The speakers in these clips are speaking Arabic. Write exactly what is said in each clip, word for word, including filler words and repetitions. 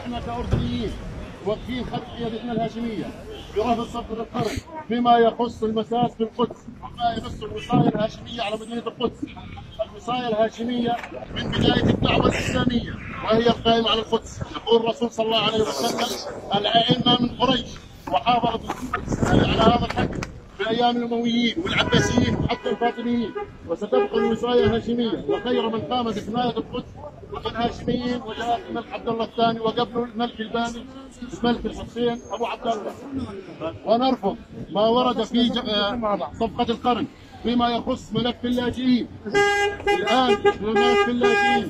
احنا كاردنيين واقفين خلف قيادتنا الهاشميه برفض صفقه القرن فيما يخص المساس بالقدس وما يخص الوصايه الهاشميه على مدينه القدس. الوصايه الهاشميه من بدايه الدعوه الاسلاميه وهي القائمه على القدس. يقول الرسول صلى الله عليه وسلم: الائمه من قريش وحافظت الاسلام على هذا الحق في ايام الامويين والعباسيين وحتى الفاطميين، وستبقى الوصايه الهاشميه، وخير من قام بحمايه القدس الهاشميين وجاء الملك عبد الله الثاني وقبله الملك الباني الملك الحسين ابو عبد الله. ونرفض ما ورد في صفقه القرن فيما يخص ملف اللاجئين. الان ملف اللاجئين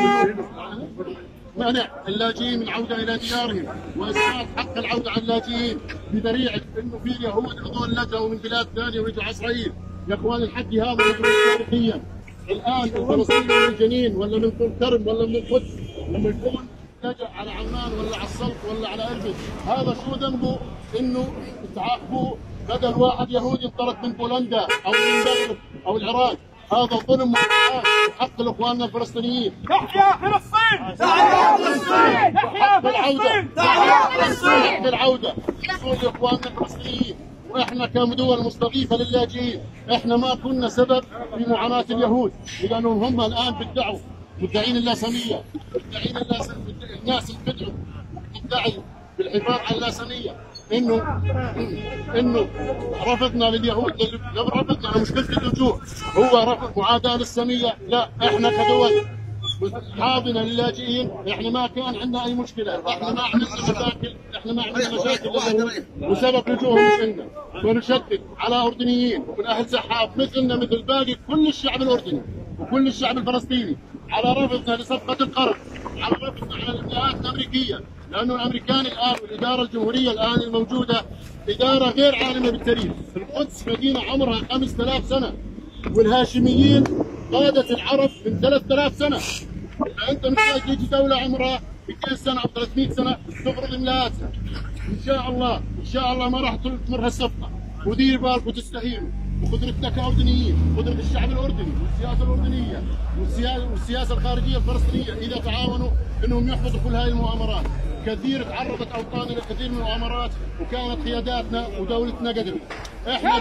منع اللاجئين من العوده الى ديارهم واسقاط حق العوده على اللاجئين بذريعه انه في يهود هذول لجأوا من بلاد ثانيه ورجعوا على اسرائيل. يا اخوان الحكي هذا مدروس تاريخيا. الان الفلسطيني من جنين ولا من طول كرم ولا من القدس لما يكون لجأ على عمان ولا على السلط ولا على اربد، هذا شو ذنبه انه تعاقبوه بدل واحد يهودي انطرد من بولندا او من المغرب او العراق؟ هذا ظلم حق لاخواننا الفلسطينيين. تحيا فلسطين! تحيا فلسطين! تحيا فلسطين! تحيا فلسطين! حق العوده يقول لاخواننا الفلسطينيين. واحنا كدول مستضيفه للاجئين، احنا ما كنا سبب في معاناه اليهود، لانهم هم الان بيدعوا مدعين اللاسنيه، مدعين الناس اللي بيدعوا تدعي بالحفاظ على اللاسنيه انه انه رفضنا لليهود. لو رفضنا على مشكله اللجوء هو رفض معاداه للساميه، لا احنا كدول حاضنه للاجئين احنا ما كان عندنا اي مشكله، احنا ما عندنا مشاكل، احنا ما عندنا مشاكل وسبب لجوءهم مش عندنا. ونشدد على اردنيين ومن اهل سحاب مثلنا مثل باقي كل الشعب الاردني وكل الشعب الفلسطيني على رفضنا لصفقه القرن، على رفضنا على الابداعات الامريكيه، لانه الامريكان الان والاداره الجمهوريه الان الموجوده اداره غير عالمه بالتاريخ. القدس مدينه عمرها خمسة آلاف سنه والهاشميين قاده العرب من ثلاثة آلاف سنه. فانت محتاج تيجي دوله عمرها مئتين سنه او ثلاثمئة سنه تفرض املاءاتها. ان شاء الله ان شاء الله ما راح تمر هالصفقه، ودير بالك وتستهينوا وقدرتنا كاردنيين، قدره الشعب الاردني والسياسه الاردنيه والسياسه الخارجيه الفلسطينيه اذا تعاونوا انهم يحبطوا كل هذه المؤامرات. كثير تعرضت اوطاننا لكثير من المؤامرات وكانت قياداتنا ودولتنا قدرت. احنا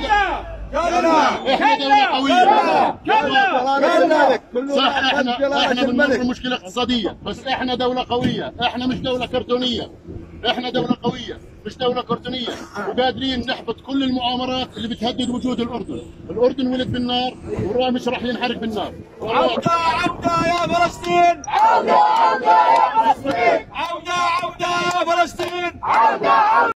كلا احنا دوله قويه. كلا صح احنا احنا بنمر مشكله اقتصاديه بس احنا دوله قويه، احنا مش دوله كرتونيه. احنا دوله قويه مش دوله كرتونيه وقادرين نحبط كل المؤامرات اللي بتهدد وجود الاردن. الاردن ولد بالنار والله مش راح ينحرق بالنار. عودة عودة يا فلسطين! عودة عودة يا فلسطين! عودة عودة يا فلسطين! عودة